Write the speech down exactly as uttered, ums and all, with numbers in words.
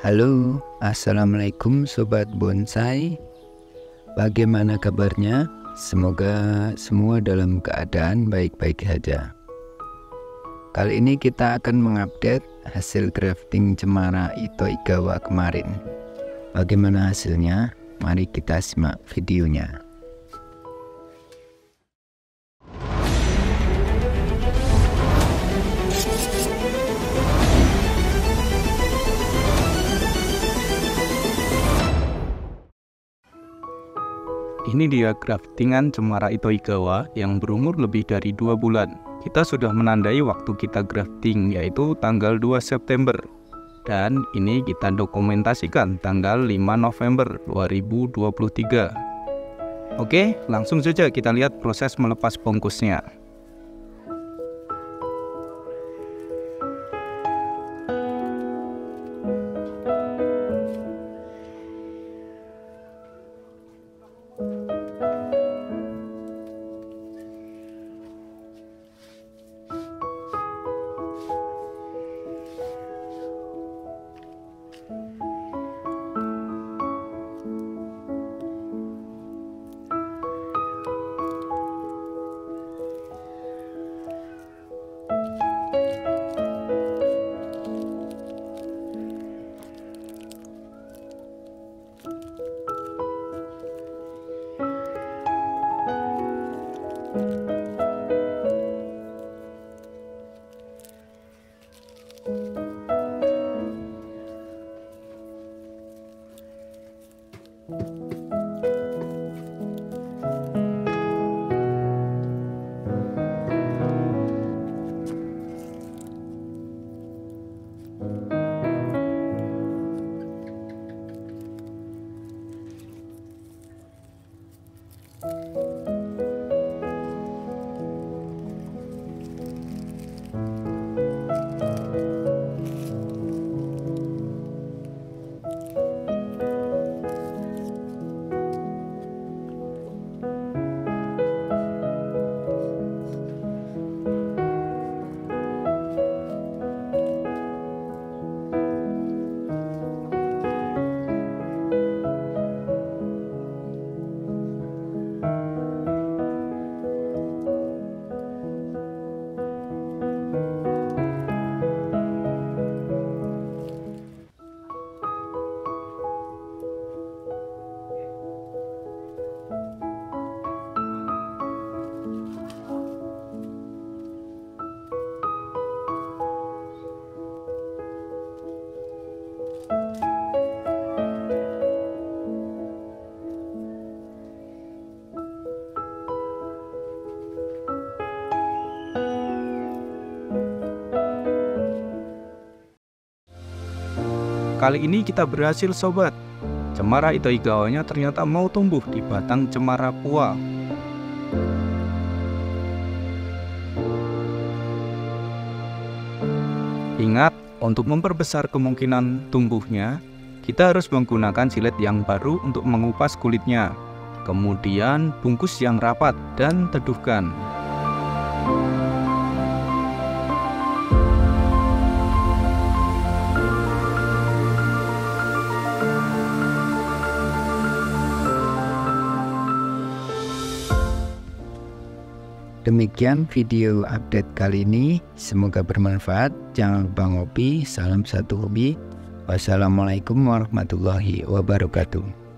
Halo, assalamualaikum sobat bonsai. Bagaimana kabarnya? Semoga semua dalam keadaan baik-baik saja. Kali ini kita akan mengupdate hasil grafting cemara Itoigawa kemarin. Bagaimana hasilnya? Mari kita simak videonya. Ini dia graftingan cemara Itoigawa yang berumur lebih dari dua bulan. Kita sudah menandai waktu kita grafting, yaitu tanggal dua September. Dan ini kita dokumentasikan tanggal lima November dua ribu dua puluh tiga. Oke, langsung saja kita lihat proses melepas bungkusnya. Kali ini kita berhasil sobat. Cemara Itoigawanya ternyata mau tumbuh di batang cemara pua. Ingat, untuk memperbesar kemungkinan tumbuhnya, kita harus menggunakan silet yang baru untuk mengupas kulitnya. Kemudian bungkus yang rapat dan teduhkan. Demikian video update kali ini, semoga bermanfaat. Jangan lupa ngopi, salam satu hobi. Wassalamualaikum warahmatullahi wabarakatuh.